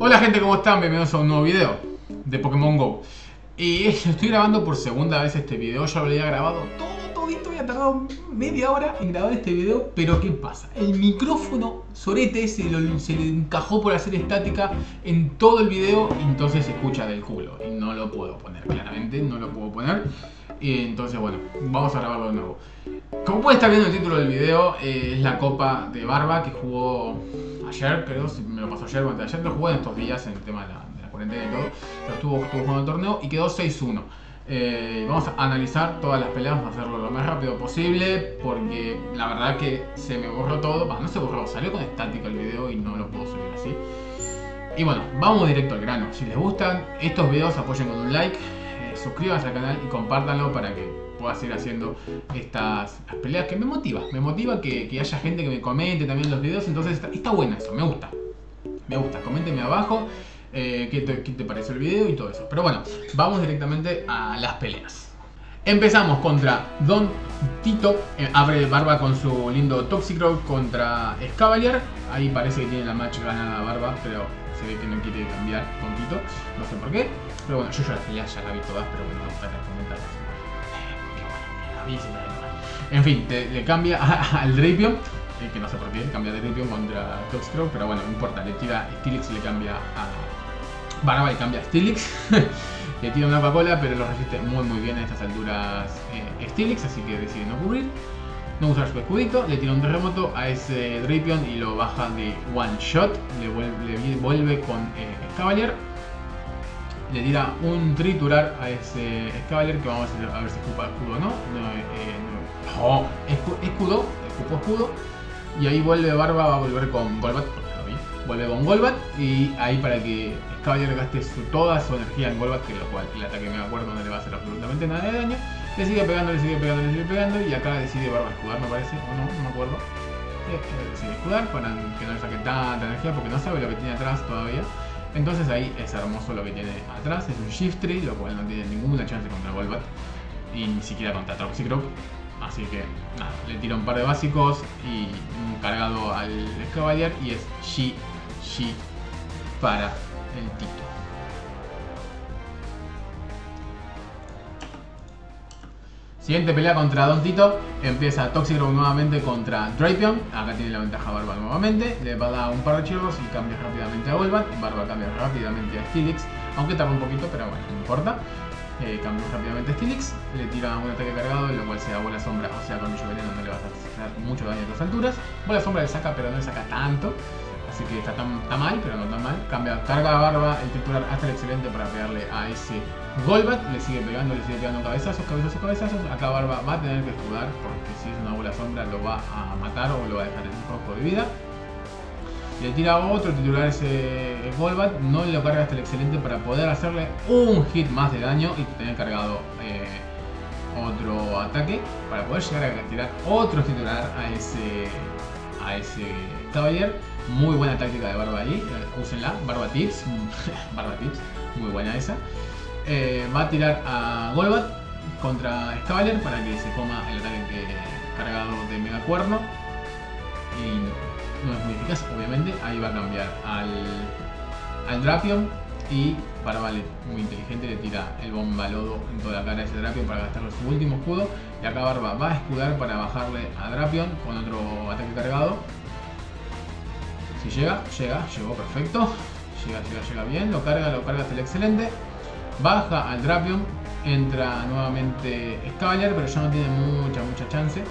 Hola gente, ¿cómo están? Bienvenidos a un nuevo video de Pokémon GO. Y estoy grabando por segunda vez este video. Ya lo había grabado todito, había tardado media hora en grabar este video. Pero ¿qué pasa? El micrófono sorete se le encajó por hacer estática en todo el video. Y entonces se escucha del culo. Y no lo puedo poner, claramente, no lo puedo poner. Y entonces bueno, vamos a grabarlo de nuevo. Como pueden estar viendo el título del video, es la Copa de Barba que jugó ayer, creo, si me lo pasó ayer o antes de ayer, lo jugué en estos días en el tema de la cuarentena y todo, pero estuvo jugando el torneo y quedó 6-1. Vamos a analizar todas las peleas, vamos a hacerlo lo más rápido posible, porque la verdad que se me borró todo, no se borró, salió con estática el video y no lo puedo subir así. Y bueno, vamos directo al grano. Si les gustan estos videos, apoyen con un like, suscríbanse al canal y compártanlo para que pueda seguir haciendo estas peleas que me motiva que haya gente que me comente también los videos. Entonces está bueno eso, me gusta, coméntenme abajo qué te pareció el video y todo eso. Pero bueno, vamos directamente a las peleas. Empezamos contra Don Tito, abre Barba con su lindo Toxicroak contra Escavalier. Ahí parece que tiene la match ganada Barba, pero se ve que no quiere cambiar Don Tito, no sé por qué. Pero bueno, yo ya las peleas ya la vi todas, pero bueno, para comentarlas. En fin, le cambia al Drapion, que no sé por qué, cambia de Drapion contra Toxicroak, pero bueno, no importa, le tira Steelix, le cambia a Barba y cambia a Steelix. Le tira una Coca-Cola, pero lo resiste muy bien a estas alturas Steelix, así que decide no cubrir, no usar su escudito, le tira un terremoto a ese Drapion y lo baja de one shot, le vuelve con Escavalier. Le tira un triturar a ese Escavalier que vamos a ver si escupa escudo o no. Escupó escudo. Y ahí vuelve Barba, va a volver con Golbat, porque lo vi. Vuelve con Golbat y ahí para que Escavalier gaste toda su energía en Golbat, que lo cual el ataque me acuerdo no le va a hacer absolutamente nada de daño. Le sigue pegando y acá decide Barba escudar, me parece, o no me acuerdo. Decide escudar para que no le saque tanta energía porque no sabe lo que tiene atrás todavía. Entonces ahí es hermoso lo que tiene atrás, es un Shiftry, lo cual no tiene ninguna chance contra Golbat y ni siquiera contra Toxicroak. Así que nada, le tira un par de básicos y un cargado al Escavalier y es GG para el Tito. Siguiente pelea contra Don Tito, empieza Toxicroak nuevamente contra Drapion. Acá tiene la ventaja Barba nuevamente, le va a dar un par de chirros y cambia rápidamente a Golbat. Barba cambia rápidamente a Steelix, aunque tarda un poquito, pero bueno, no importa. Cambia rápidamente a Steelix, le tira un ataque cargado, lo cual sea bola sombra, o sea con mucho veneno no le va a hacer mucho daño a estas alturas. Bola sombra le saca, pero no le saca tanto, así que está mal, pero no tan mal. Carga a Barba el triturar hasta el excelente para pegarle a ese Golbat, le sigue pegando, le sigue tirando cabezazos. Acá Barba va a tener que escudar porque si es una bola sombra lo va a matar o lo va a dejar en rojo de vida. Le tira otro titular ese Golbat, no lo carga hasta el excelente para poder hacerle un hit más de daño y tener cargado otro ataque para poder llegar a tirar otro titular a ese Cavalier. Muy buena táctica de Barba ahí, úsenla, Barba Tips, muy buena esa. Va a tirar a Golbat contra Escavalier para que se coma el ataque cargado de Mega Cuerno. Y no es muy eficaz, obviamente. Ahí va a cambiar al Drapion. Y Barba, muy inteligente, le tira el bomba lodo en toda la cara a ese Drapion para gastarle su último escudo. Y acá Barba va a escudar para bajarle a Drapion con otro ataque cargado. Si llegó perfecto. Llega bien, lo carga hasta el excelente. Baja al Drapion, entra nuevamente Escavalier, pero ya no tiene mucha chance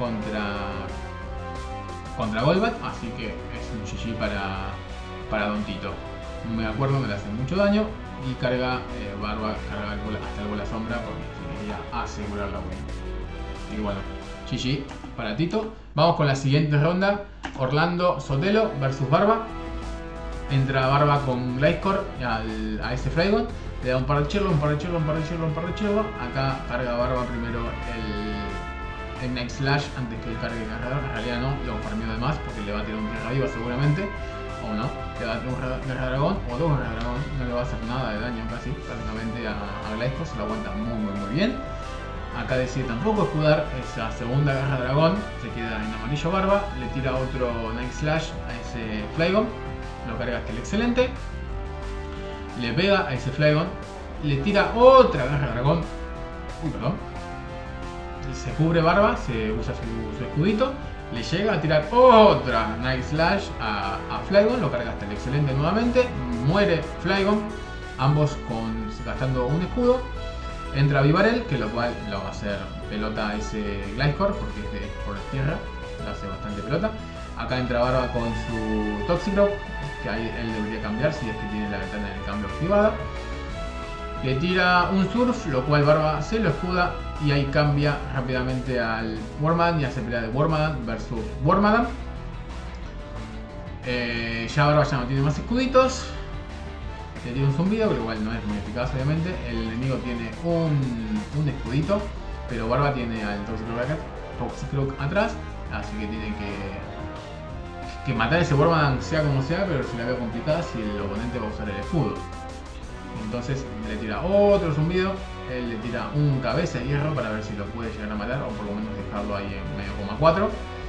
contra Golbat, así que es un GG para Don Tito. Me acuerdo que le hace mucho daño y carga Barba, carga hasta el bola sombra porque se quería asegurar la win. Y bueno, GG para Tito. Vamos con la siguiente ronda, Orlando Sotelo versus Barba. Entra Barba con Gliscor a ese Flygon. Le da un par de chirlo. Acá carga Barba primero el Night Slash antes que el cargue el cargador. En realidad no, lo farmeó de más porque le va a tirar un Tierra Viva seguramente. O no, le va a tirar un Guerra Dragón o dos Guerra Dragón. No le va a hacer nada de daño prácticamente a Gliscor. Se lo aguanta muy bien. Acá decide tampoco escudar esa segunda Guerra Dragón. Se queda en amarillo Barba. Le tira otro Night Slash a ese Flygon. Lo carga hasta el excelente. le pega a ese Flygon, le tira otra garra de dragón. Uy, perdón. Se cubre barba, se usa su escudito, le llega a tirar otra Night Slash a Flygon, lo carga hasta el excelente nuevamente, muere Flygon, ambos gastando un escudo. Entra Vivarel, que lo cual lo va a hacer pelota a ese Gliscor, porque es por tierra, lo hace bastante pelota. Acá entra Barba con su Toxicroak, que ahí él debería cambiar si es que tiene la ventana de cambio activada. Le tira un Surf, lo cual Barba se lo escuda y ahí cambia rápidamente al Wormadam y hace pelea de Wormadam versus Wormadam. Ya Barba ya no tiene más escuditos. Le tira un zumbido, pero igual no es muy eficaz obviamente. El enemigo tiene un escudito, pero Barba tiene al Toxicroak atrás, así que tiene que matar ese Wormadam sea como sea, pero si la veo complicada si el oponente va a usar el escudo. Entonces le tira otro zumbido, él le tira un cabeza de hierro para ver si lo puede llegar a matar o por lo menos dejarlo ahí en medio coma 4.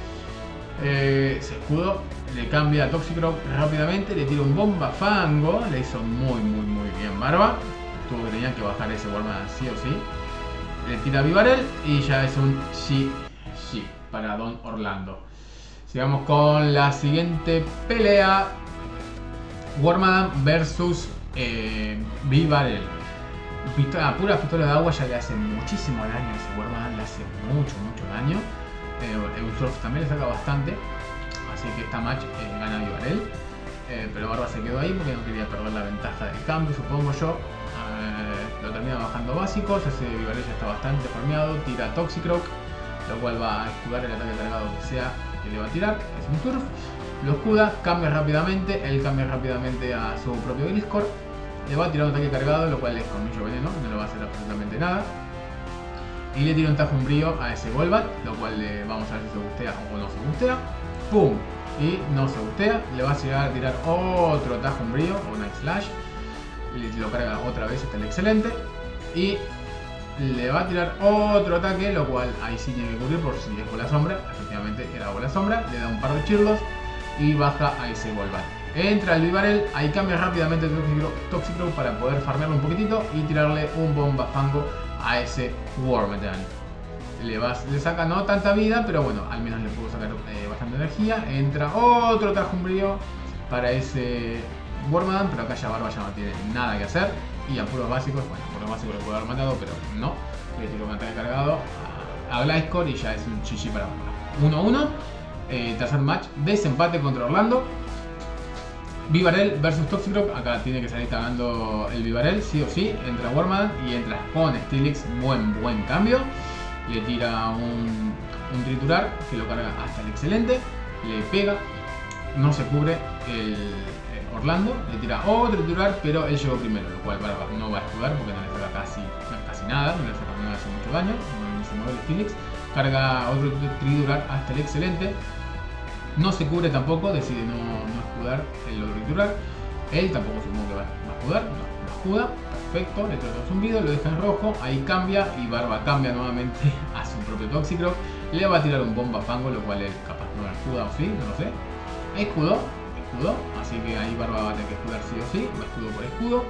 Ese escudo le cambia a Toxicroak rápidamente, le tira un bomba fango, le hizo muy bien Barba. Tuvo que tenía que bajar ese Wormadam sí o sí. Le tira a Vivarel y ya es un GG para Don Orlando. Sigamos con la siguiente pelea. Wormadam versus Vivarel. Pura pistola de agua ya le hace muchísimo daño a ese Wormadam, le hace mucho daño. El Surf también le saca bastante, así que esta match gana Vivarel. Pero Barba se quedó ahí porque no quería perder la ventaja del cambio, supongo yo. Lo termina bajando básicos, ese Vivarel ya está bastante farmeado, tira Toxicroak, lo cual va a escudar el ataque cargado que sea que le va a tirar, es un Surf. Lo escuda, cambia rápidamente, él cambia rápidamente a su propio Gliscor, le va a tirar un ataque cargado, lo cual es con mucho veneno, no le va a hacer absolutamente nada. Y le tira un tajo umbrío a ese Golbat, lo cual vamos a ver si se gustea o no se gustea. ¡Pum! Y no se gustea, le va a llegar a tirar otro tajo umbrío o Night Slash. Lo carga otra vez hasta el excelente. Y le va a tirar otro ataque, lo cual ahí sí tiene que cubrir por si es bola sombra. Efectivamente era bola sombra, le da un par de chirlos y baja a ese Golbat. Entra el Vivarel, ahí cambia rápidamente el Toxicroak para poder farmearlo un poquitito y tirarle un bomba fango a ese Wormadam. Le saca no tanta vida, pero bueno, al menos le puedo sacar bastante energía. Entra otro tajo umbrío para ese Wormadam, pero acá ya Barba ya no tiene nada que hacer. Y a puros básicos, bueno, a puros básicos lo puedo haber matado, pero no. Le tiro un ataque cargado a Gliscor y ya es un GG para Barba. 1-1, tercer match, desempate contra Orlando. Vivarel versus Toxicroak, acá tiene que salir cagando el Vivarel, sí o sí. Entra Wormadam y entra con Steelix, buen cambio. Le tira un triturar que lo carga hasta el excelente, le pega, no se cubre el Orlando, le tira otro triturar, pero él llegó primero, lo cual Barba no va a escudar porque no le saca casi nada, no le saca, no le hace mucho daño, no se mueve el Steelix. Carga otro triturar hasta el excelente. No se cubre tampoco, decide no escudar el otro triturar. Él tampoco supongo que va a escudar, no escuda. Perfecto, le trata un zumbido, lo deja en rojo, ahí cambia y Barba cambia nuevamente a su propio Toxicroak. Le va a tirar un bomba fango, lo cual él capaz no escuda o sí, no lo sé. Escudó, así que ahí Barba va a tener que escudar sí o sí, va escudo por escudo.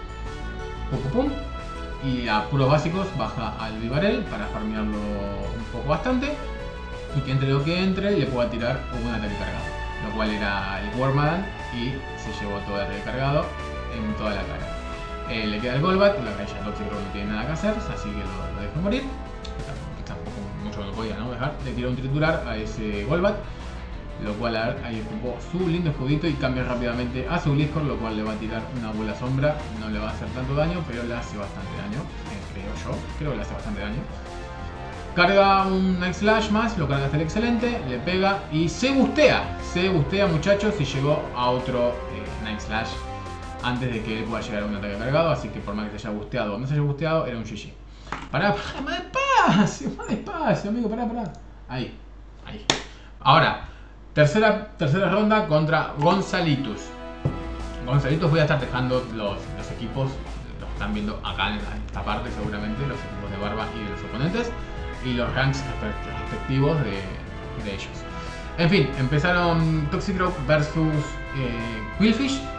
Pum. Y a puros básicos baja al Vivarel para farmearlo un poco bastante. Y que entre lo que entre le pueda tirar un ataque cargado, lo cual era el Wormadam y se llevó todo el ataque cargado en toda la cara. Le queda el Golbat, la calle Toxicroak no tiene nada que hacer, así que lo deja morir. Tampoco mucho lo podía no dejar. Le tira un triturar a ese Golbat, lo cual ahí ocupó su lindo escudito y cambia rápidamente a su Gliscor, lo cual le va a tirar una bola sombra. No le va a hacer tanto daño, pero le hace bastante daño, creo que le hace bastante daño. Carga un Night Slash más, lo carga hasta el excelente, le pega y se bustea muchachos y llegó a otro Night Slash antes de que él pueda llegar a un ataque cargado, así que por más que se haya busteado o no se haya busteado, era un GG. Pará, más despacio, amigo, pará. Ahí. Ahora, tercera ronda contra Gonzalitus. Voy a estar dejando los equipos, los están viendo acá en esta parte seguramente, los equipos de Barba y de los oponentes. Y los ranks respectivos de ellos. En fin, empezaron Toxicroak versus Qwilfish.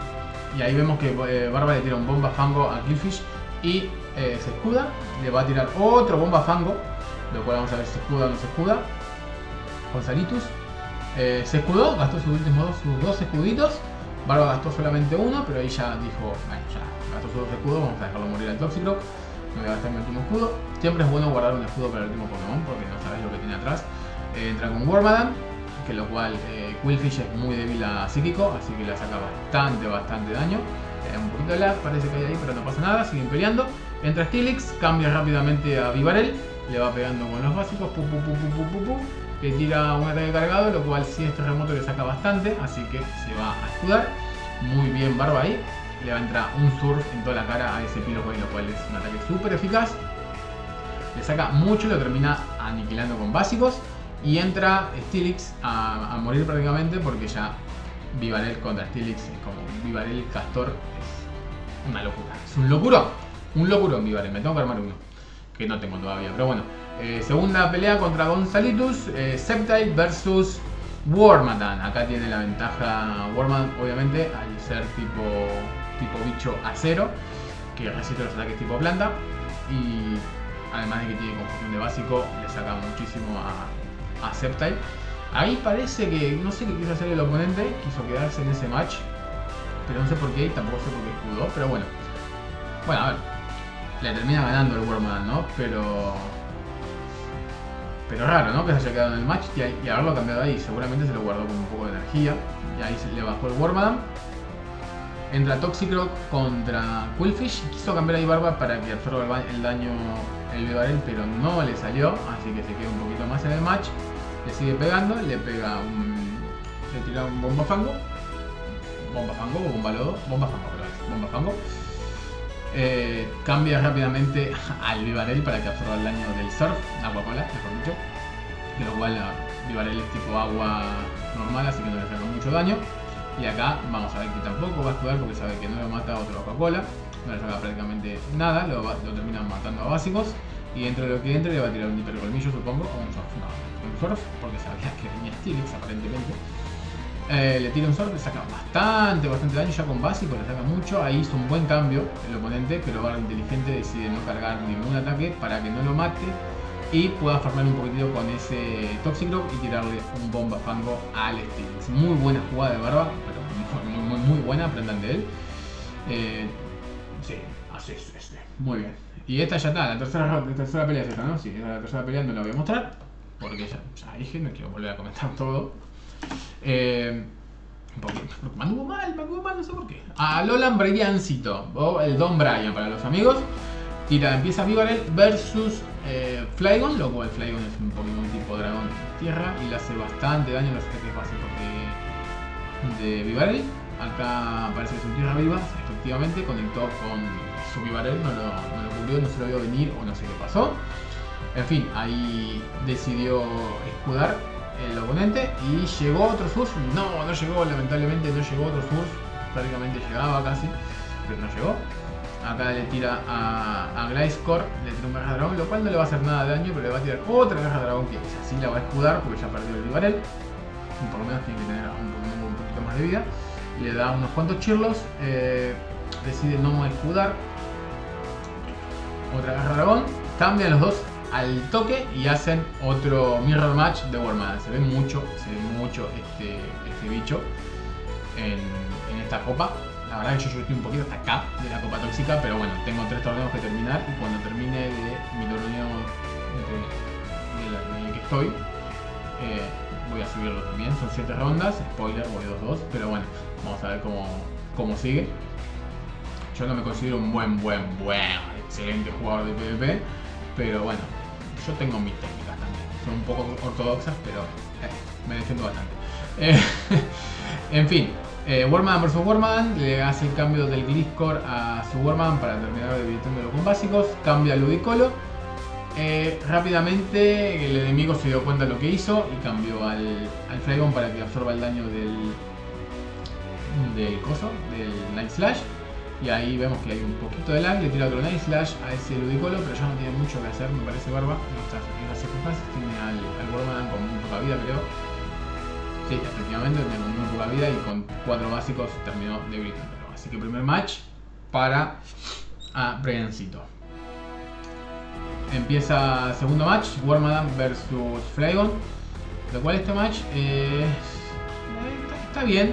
Y ahí vemos que Barba le tira un bomba fango a Killfish y se escuda. Le va a tirar otro bomba fango, lo cual vamos a ver si se escuda o no se escuda. Con Salitus. Se escudó, gastó sus dos escuditos. Barba gastó solamente uno, pero ahí ya dijo, bueno, ya gastó sus dos escudos, vamos a dejarlo morir al Toxicroak. No voy a gastar mi último escudo. Siempre es bueno guardar un escudo para el último Pokémon porque no sabes lo que tiene atrás. Entra con Wormadam, que lo cual Qwilfish es muy débil a psíquico, así que le saca bastante daño. Un poquito de lag parece que hay ahí, pero no pasa nada, siguen peleando. Entra Steelix, cambia rápidamente a Vivarel, le va pegando con los básicos, le tira un ataque cargado, lo cual si es terremoto le saca bastante, así que se va a escudar. Muy bien Barba ahí, le va a entrar un surf en toda la cara a ese Pilocoin, lo cual es un ataque súper eficaz. Le saca mucho, lo termina aniquilando con básicos. Y entra Steelix a morir prácticamente porque ya Vivarel contra Steelix es como Vivarel Castor, es una locura. Es un locurón Vivarel, me tengo que armar uno, que no tengo todavía, pero bueno. Segunda pelea contra Gonzalitus, Sceptile versus Wormadam. Acá tiene la ventaja Wormadam, obviamente, al ser tipo bicho acero, que resiste los ataques tipo planta. Y además de que tiene confusión de básico, le saca muchísimo a Sceptile. Ahí parece que, no sé qué quiso hacer el oponente, quiso quedarse en ese match, pero no sé por qué y tampoco sé por qué escudó, pero bueno. Bueno, a ver, le termina ganando el Wormadam, ¿no? Pero raro, ¿no? Que se haya quedado en el match y haberlo cambiado ahí. Seguramente se lo guardó con un poco de energía. Y ahí se le bajó el Wormadam. Entra Toxicroak contra Qwilfish. Quiso cambiar ahí Barba para que absorba el daño el Vivarel, pero no le salió. Así que se queda un poquito más en el match. Le sigue pegando, le pega le tira un bomba fango. Bomba fango o bomba lodo. Bomba fango, pero bomba fango. Cambia rápidamente al Vivarel para que absorba el daño del surf, agua cola, mejor dicho, de lo cual Vivarel es tipo agua normal, así que no le saca mucho daño. Y acá vamos a ver que tampoco va a escudar porque sabe que no lo mata otro Coca-Cola, no le saca prácticamente nada, lo terminan matando a básicos. Y dentro de lo que entre le va a tirar un hipercolmillo, supongo, o un surf, no, un surf, porque sabía que venía Steelix aparentemente. Le tira un surf, le saca bastante daño ya con básico, le saca mucho. Ahí hizo un buen cambio el oponente, pero Barba inteligente decide no cargar ningún ataque para que no lo mate y pueda farmar un poquitito con ese Toxicroak y tirarle un bomba fango al Steelix. Muy buena jugada de Barba, pero muy buena, aprendan de él. Sí, así es, muy bien. Y esta ya está, la tercera pelea es esta, ¿no? Sí, la tercera pelea no la voy a mostrar porque ya dije, no quiero volver a comentar todo. Porque me anduvo mal, no sé por qué. A Alolan Briancito, o el Don Brian para los amigos. Empieza Vivarel versus Flygon, lo cual Flygon es un Pokémon tipo dragón tierra y le hace bastante daño a los ataques básicos de Vivarel. Acá parece que es un tierra viva, efectivamente, conectó con su Vivarel, no lo cubrió, no se lo vio venir o no sé qué pasó. En fin, ahí decidió escudar el oponente y llegó otro surf. No llegó, lamentablemente no llegó otro surf. Prácticamente llegaba casi, pero no llegó. Acá le tira a Gliscor, le tira un garra dragón, lo cual no le va a hacer nada de daño, pero le va a tirar otra garra dragón que así la va a escudar porque ya perdió el Vivarel. Por lo menos tiene que tener un poquito más de vida. Le da unos cuantos chirlos, decide no escudar. Otra garra dragón, cambian los dos al toque y hacen otro mirror match de Wormadam. Se ve mucho este bicho en esta copa. La verdad que yo estoy un poquito hasta acá de la copa tóxica, pero bueno, tengo 3 torneos que terminar y cuando termine de mi torneo en el que estoy, voy a subirlo también. Son 7 rondas, spoiler, voy 2-2, pero bueno, vamos a ver cómo sigue. Yo no me considero un buen, excelente jugador de PvP, pero bueno, yo tengo mis técnicas también. Son un poco ortodoxas, pero me defiendo bastante. En fin, Wormadam vs Wormadam, le hace el cambio del Gliscor a su Wormadam para terminar debilitándolo con básicos, cambia al Ludicolo. Rápidamente el enemigo se dio cuenta de lo que hizo y cambió al Flygon para que absorba el daño del Night Slash. Y ahí vemos que hay un poquito de lag, le tira otro Night Slash a ese Ludicolo, pero ya no tiene mucho que hacer, me parece Barba, en estas circunstancias. Tiene al Wormadam con muy poca vida, creo. Sí, efectivamente, tiene muy poca vida y con 4 básicos terminó debilitándolo. Así que primer match para Briancito. Empieza segundo match, Wormadam versus Flygon. Lo cual este match está bien.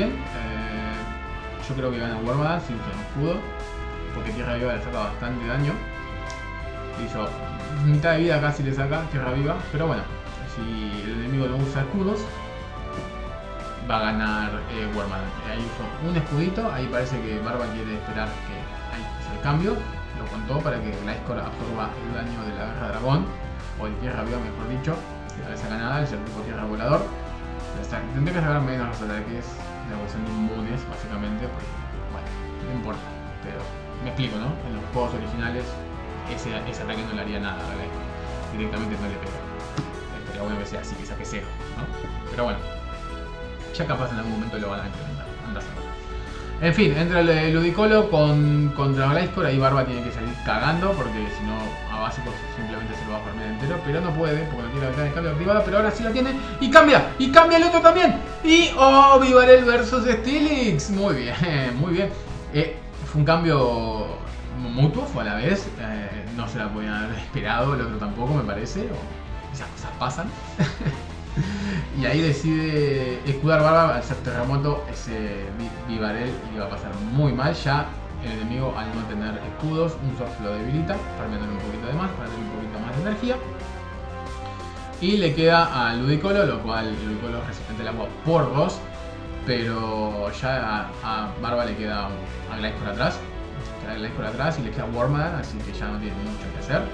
Yo creo que gana Wormadam sin usar un escudo, porque Tierra Viva le saca bastante daño. Le hizo mitad de vida casi le saca Tierra Viva, pero bueno, si el enemigo no usa escudos, va a ganar Wormadam. Ahí usó un escudito, ahí parece que Barba quiere esperar que ahí es el cambio. Lo contó para que Gliscor absorba el daño de la Garra Dragón, o de Tierra Viva mejor dicho, que no le saca nada, es el tipo Tierra Volador. Tendría que sacar menos los ataques de la cuestión de inmunes, básicamente, porque, bueno, no importa, pero me explico, ¿no? En los juegos originales ese ataque no le haría nada a Gliscor, directamente no le pega. Estaría bueno que sea así, que saque cero, ¿no? Pero bueno, ya capaz en algún momento lo van a implementar, anda a saber. En fin, entra el Ludicolo contra Gliscor, ahí Barba tiene que salir cagando, porque si no a básicos simplemente se lo va a farmear entero, pero no puede, porque no tiene la ventana de cambio activada, pero ahora sí la tiene, y cambia el otro también, y ¡oh! Vivarel versus Steelix, muy bien, fue un cambio mutuo, fue a la vez, no se la podían haber esperado, el otro tampoco me parece, o esas cosas pasan. Y ahí decide escudar Barba al ser terremoto ese Vivarel y le va a pasar muy mal. Ya el enemigo, al no tener escudos, un surf lo debilita, farmeándole un poquito de más para tener un poquito más de energía. Y le queda a Ludicolo, lo cual Ludicolo es resistente al agua por 2, pero ya a Barba le queda a Gliscor atrás, y le queda Wormadam, así que ya no tiene mucho que hacer.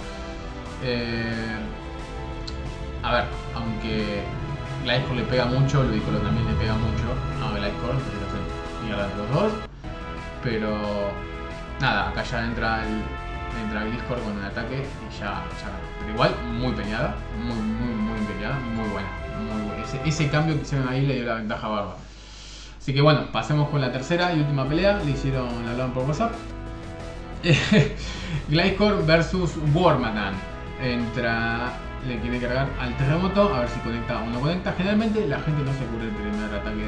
A ver, aunque Gliscor le pega mucho, Ludicolo también le pega mucho a Gliscor, porque se hacen mierda entre los dos. Pero nada, acá ya entra Gliscor con el ataque y ya. Pero igual muy peleada, muy peleada, muy buena. Ese cambio que hicieron ahí le dio la ventaja a Barba. Así que bueno, pasemos con la tercera y última pelea. Le hablaron por WhatsApp. Gliscor versus Wormadam. Le quiere cargar al terremoto, a ver si conecta o no conecta. Generalmente la gente no se cubre el primer ataque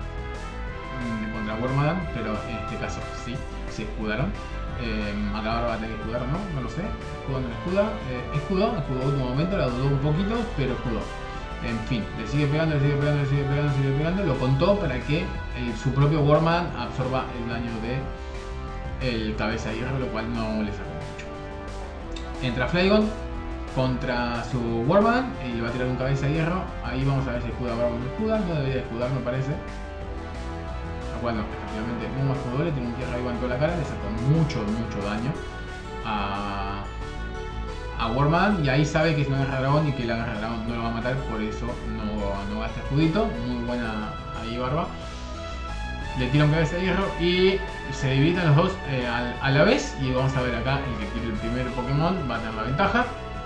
contra Wormadam, pero en este caso sí, se escudaron. Acá Barba va a tener que escudar o no lo sé. Escudo o no escuda. Escudó último momento, la dudó un poquito, pero escudó. En fin, le sigue pegando, lo contó para que su propio Wormadam absorba el daño de el cabeza de hierro, lo cual no le sacó mucho. Entra Flygon contra su Wormadam y le va a tirar un cabeza de hierro. Ahí vamos a ver si escuda Barba o no escuda. No debería escudar, me parece. Bueno, efectivamente no escudó, le tiene un Tierra Viva en toda la cara, le sacó mucho daño a Wormadam, y ahí sabe que es una Garra Dragón y que la Garra Dragón no lo va a matar, por eso no gasta escudito. Muy buena ahí Barba. Le tira un cabeza de hierro y se debilitan los dos a la vez, y vamos a ver acá el que tire el primer Pokémon va a tener la ventaja.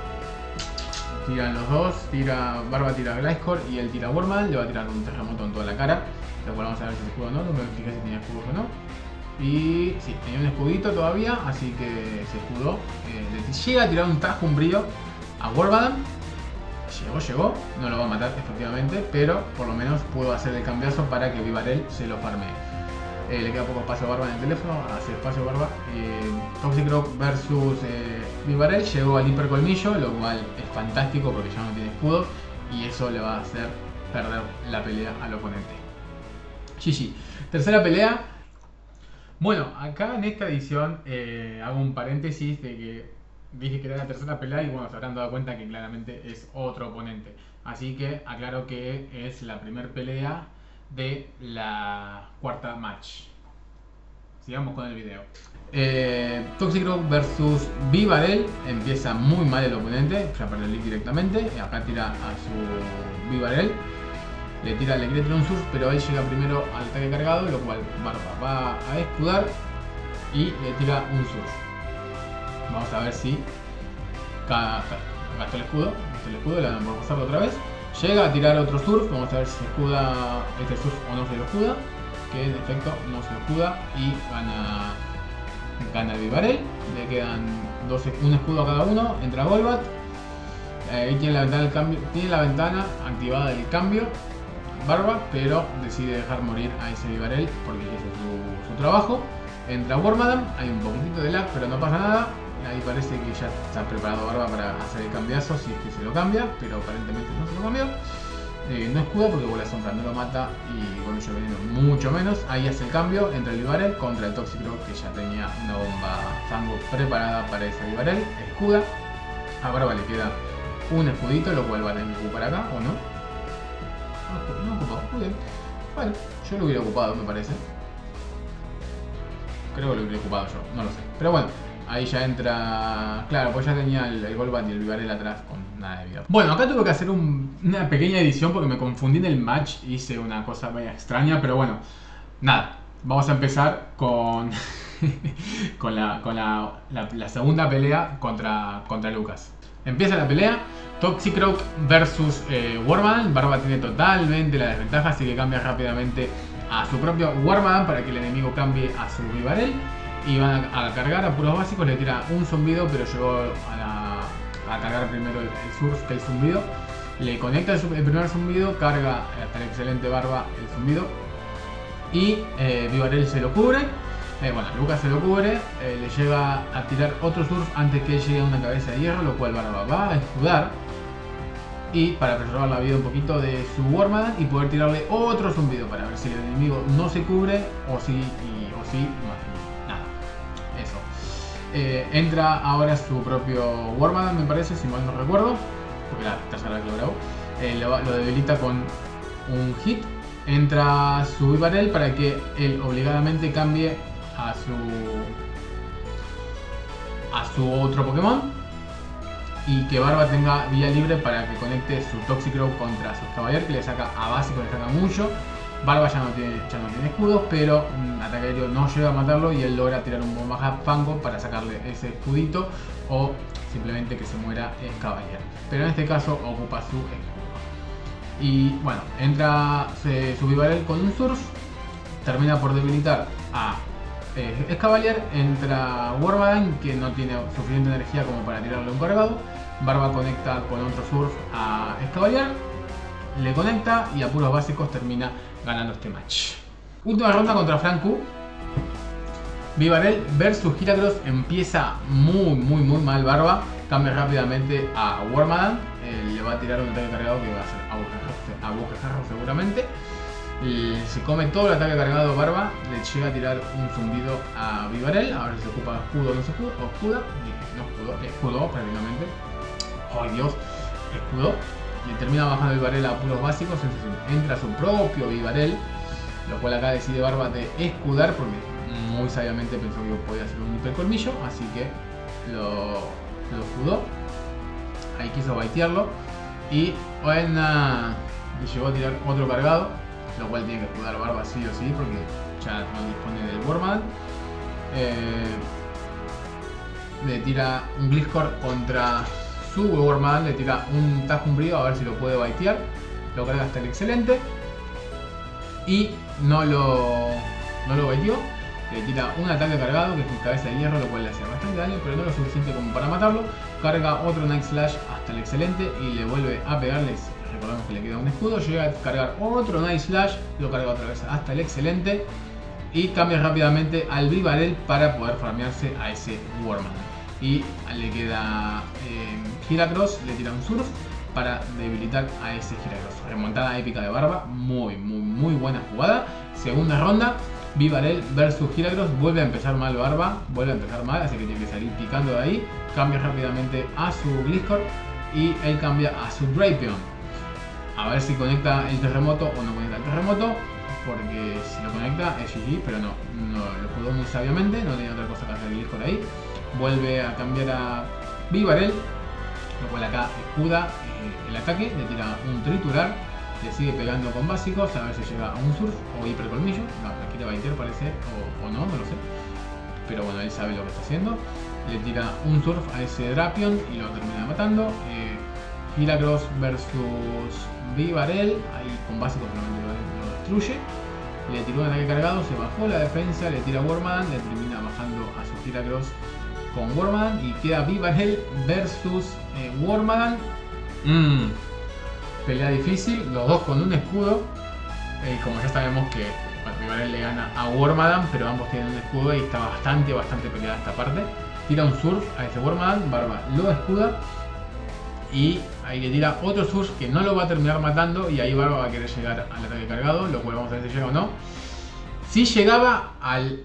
Tiran los dos, Barba tira a Gliscor y él tira a Wormadam, le va a tirar un terremoto en toda la cara, lo cual vamos a ver si se escudo o no, no me fijé si tenía escudos o no. Y sí, tenía un escudito todavía, así que se escudó. Le llega a tirar un tajo, un brío a Wormadam. Llegó, no lo va a matar efectivamente, pero por lo menos pudo hacer el cambiazo para que Vivarel se lo farmee. Le queda poco espacio a Barba en el teléfono, hace espacio a Barba. Toxicroak versus Vivarel, llegó al hiper colmillo, lo cual es fantástico porque ya no tiene escudo y eso le va a hacer perder la pelea al oponente. GG. Tercera pelea. Bueno, acá en esta edición hago un paréntesis de que dije que era la tercera pelea y bueno, se habrán dado cuenta que claramente es otro oponente. Así que aclaro que es la primera pelea de la cuarta match. Sigamos con el video. Toxicroak versus Vivarel. Empieza muy mal el oponente, ya perdió el lead directamente. Acá tira a su Vivarel. Le quiere tirar un surf, pero él llega primero al ataque cargado, lo cual Barba va a escudar y le tira un surf. Vamos a ver si gastó el escudo, le van a pasarlo otra vez. Llega a tirar otro surf, vamos a ver si se escuda este surf o no se lo escuda. Que en efecto no se lo escuda y gana el Vivarel. Le quedan un escudo a cada uno, entra Golbat. Ahí tiene la ventana activada del cambio. Barba, pero decide dejar morir a ese Vivarel porque hizo su trabajo. Entra Wormadam, hay un poquitito de lag, pero no pasa nada. Ahí parece que ya está preparado Barba para hacer el cambiazo si es que se lo cambia, pero aparentemente no se lo cambió. No escuda porque Bola Sombra no lo mata y Gorullo Veneno mucho menos. Ahí hace el cambio entre el Vivarel contra el Toxicroak, que ya tenía una bomba fango preparada para ese Vivarel. Escuda. A Barba le queda un escudito, lo cual va a tener que ocupar acá, ¿o no? No ocupó, muy bien. Bueno, yo lo hubiera ocupado, me parece. Creo que lo hubiera ocupado yo, no lo sé. Pero bueno, ahí ya entra... Claro, pues ya tenía el Golbat y el Vivarel atrás con nada de vida. Bueno, acá tuve que hacer una pequeña edición porque me confundí en el match. Hice una cosa media extraña, pero bueno. Nada, vamos a empezar con... con la segunda pelea contra Lucas. Empieza la pelea. Toxicroak versus Wormadam. Barba tiene totalmente la desventaja, así que cambia rápidamente a su propio Wormadam para que el enemigo cambie a su Vivarel. Y van a cargar a puros básicos, le tira un zumbido, pero llegó a cargar primero el surf que el zumbido. Le conecta el primer zumbido, carga hasta el excelente Barba el zumbido. Y Vivarel se lo cubre. Bueno, Lucas se lo cubre, le llega a tirar otro surf antes que llegue a una cabeza de hierro, lo cual Barba va a escudar. Y para preservar la vida un poquito de su Wormadam y poder tirarle otro zumbido para ver si el enemigo no se cubre o si nada. Eso. Entra ahora su propio Wormadam, me parece, si mal no recuerdo, porque la tercera vez que lo grabo. Lo debilita con un hit. Entra su Vivarel para que él obligadamente cambie a su otro Pokémon y que Barba tenga vía libre para que conecte su Toxicroak contra su Escavalier, que le saca a básico, le saca mucho. Barba ya no tiene escudos, pero ataque aéreo no llega a matarlo y él logra tirar un bomba fango para sacarle ese escudito o simplemente que se muera Escavalier, pero en este caso ocupa su escudo. Y bueno, entra su Vivarel con un surf, termina por debilitar a Escavalier, entra Wormadam, que no tiene suficiente energía como para tirarle un cargado. Barba conecta con otro surf a Escavalier, le conecta y a puros básicos termina ganando este match. Última ronda contra Franku. Vivarel versus Heracross. Empieza muy mal Barba, cambia rápidamente a Wormadam, le va a tirar un ataque cargado que va a ser a boquejarro seguramente. Se come todo el ataque cargado Barba, le llega a tirar un zumbido a Vivarel, a ver si se ocupa escudo o no se escuda, escudo prácticamente. ¡Ay Dios! Escudo. Le termina bajando el Vivarel a puros básicos, entonces entra su propio Vivarel, lo cual acá decide Barba de escudar porque muy sabiamente pensó que podía hacer un hipercolmillo, así que lo escudó. Ahí quiso baitearlo y le llegó a tirar otro cargado, lo cual tiene que escudar Barba sí o sí porque ya no dispone del Wormadam. Le tira un Gliscor contra su Wormadam, le tira un Tajumbrío a ver si lo puede baitear, lo carga hasta el excelente y no lo baiteó. Le tira un ataque cargado que es con cabeza de hierro, lo cual le hace bastante daño, pero no lo suficiente como para matarlo. Carga otro Night Slash hasta el excelente y le vuelve a pegarles. Recordemos que le queda un escudo. Llega a cargar otro Night Slash, lo carga otra vez hasta el excelente y cambia rápidamente al Vivarel para poder farmearse a ese Wormadam. Y le queda Heracross, le tira un surf para debilitar a ese Heracross. Remontada épica de Barba, muy buena jugada. Segunda ronda. Vivarel versus Heracross, vuelve a empezar mal Barba, así que tiene que salir picando de ahí. Cambia rápidamente a su Gliscor y él cambia a su Drapion. A ver si conecta el terremoto o no conecta el terremoto, porque si lo conecta es GG, pero no lo jugó muy sabiamente, no tenía otra cosa que hacer el Gliscor ahí. Vuelve a cambiar a Vivarel, lo cual acá escuda el ataque, le tira un triturar. Le sigue pegando con básicos, a ver si llega a un surf o hipercolmillo. No, la quiere baitear parece, o no, no lo sé. Pero bueno, él sabe lo que está haciendo. Le tira un surf a ese Drapion y lo termina matando. Heracross versus Vivarel, ahí con básicos probablemente lo destruye. Le tiró un ataque cargado, se bajó la defensa, le tira Wormadam, le termina bajando a su Heracross con Wormadam y queda Vivarel versus Wormadam. Pelea difícil, los dos con un escudo. Como ya sabemos que Bibarel le gana a Wormadam, pero ambos tienen un escudo y está bastante peleada esta parte. Tira un surf a ese Wormadam, Barba lo escuda y ahí le tira otro surf que no lo va a terminar matando y ahí Barba va a querer llegar al ataque cargado, lo cual vamos a ver si llega o no. Si llegabas al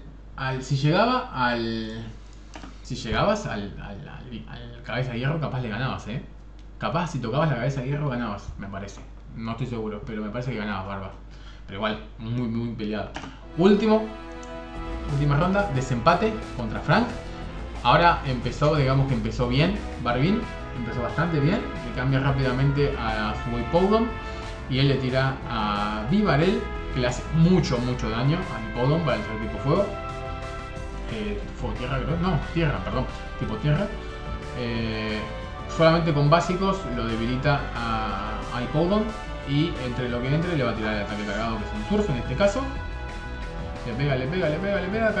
cabeza de hierro, capaz le ganabas, Capaz si tocabas la cabeza de hierro ganabas, me parece. No estoy seguro, pero me parece que ganabas, Barba. Pero igual, muy peleado. Última ronda, desempate contra Frank. Ahora digamos que empezó bien Barvin, empezó bastante bien. Le cambia rápidamente a su Hippowdon y él le tira a Bibarel, que le hace mucho daño a Hippowdon para el ser tipo fuego. Fuego tierra, creo. No, tierra, perdón. Tipo tierra. Solamente con básicos lo debilita a Hippowdon. Y entre lo que entre le va a tirar el ataque cargado, que es un surf en este caso. Le pega,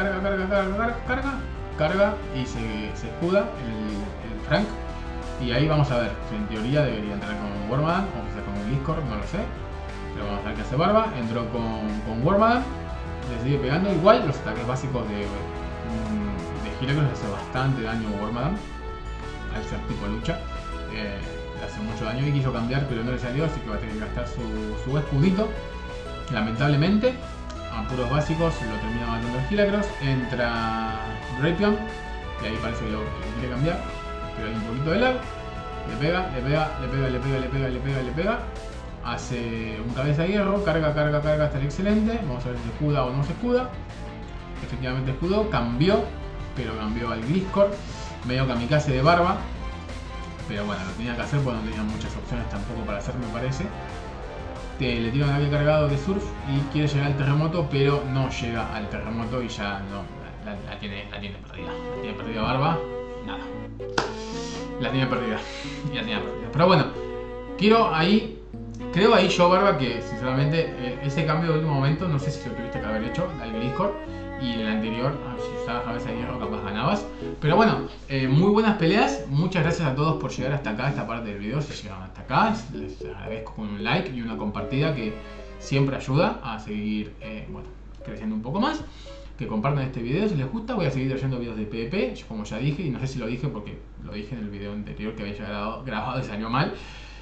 carga y se escuda el Frank. Y ahí vamos a ver, en teoría debería entrar con Wormadam, o quizás con un Gliscor, no lo sé. Pero vamos a ver qué hace Barba. Entró con Wormadam, le sigue pegando. Igual los ataques básicos de Heracross le hace bastante daño a Wormadam, al ser tipo lucha. Le hace mucho daño y quiso cambiar, pero no le salió, así que va a tener que gastar su escudito. Lamentablemente, a puros básicos lo termina matando el Heracross. Entra Drapion, y ahí parece que lo quiere cambiar, pero hay un poquito de lag. Le pega. Hace un cabeza de hierro, carga hasta el excelente. Vamos a ver si se escuda o no se escuda. Efectivamente escudó, cambió al Gliscor. Medio kamikaze de Barba. Pero bueno, lo tenía que hacer porque no tenía muchas opciones tampoco para hacer, me parece. Le tira un ataque cargado de surf y quiere llegar al terremoto, pero no llega al terremoto y ya no, la tiene perdida. La tiene perdida Barba, nada. La tiene perdida. Pero bueno, creo ahí yo, Barba, que sinceramente ese cambio de último momento, no sé si lo tuviste que haber hecho al Gliscor. Y en el anterior, si usabas cabeza de hierro, capaz ganabas. Pero bueno, muy buenas peleas. Muchas gracias a todos por llegar hasta acá, esta parte del video. Si llegaron hasta acá, les agradezco con un like y una compartida que siempre ayuda a seguir creciendo un poco más. Que compartan este video si les gusta. Voy a seguir trayendo videos de PvP, como ya dije, y no sé si lo dije porque lo dije en el video anterior que había grabado y salió mal.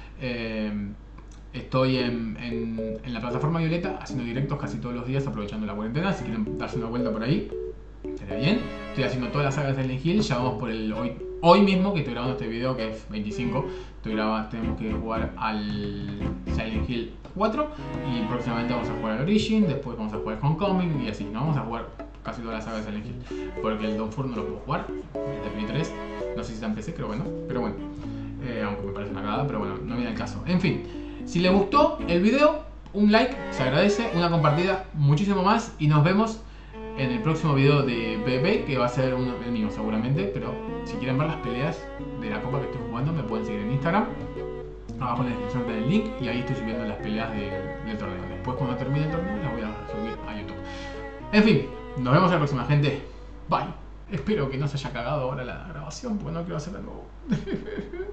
Estoy en la plataforma Violeta haciendo directos casi todos los días, aprovechando la cuarentena. Si quieren darse una vuelta por ahí, estaría bien. Estoy haciendo todas las sagas de Silent Hill. Ya vamos por el hoy mismo que estoy grabando este video, que es 25. Tenemos que jugar al Silent Hill 4 y próximamente vamos a jugar al Origin. Después vamos a jugar Homecoming y así. No vamos a jugar casi todas las sagas de Silent Hill porque el Dawn 4 no lo puedo jugar. El de Play 3, no sé si está en PC, creo que no. Pero bueno, aunque me parece una cagada, pero bueno, no viene el caso. En fin. Si les gustó el video, un like se agradece, una compartida muchísimo más y nos vemos en el próximo video de PvP, que va a ser el mío seguramente, pero si quieren ver las peleas de la copa que estoy jugando me pueden seguir en Instagram. Abajo en la descripción está el link y ahí estoy subiendo las peleas del torneo. Después cuando termine el torneo las voy a subir a YouTube. En fin, nos vemos en la próxima, gente. Bye. Espero que no se haya cagado ahora la grabación porque no quiero hacerla de nuevo.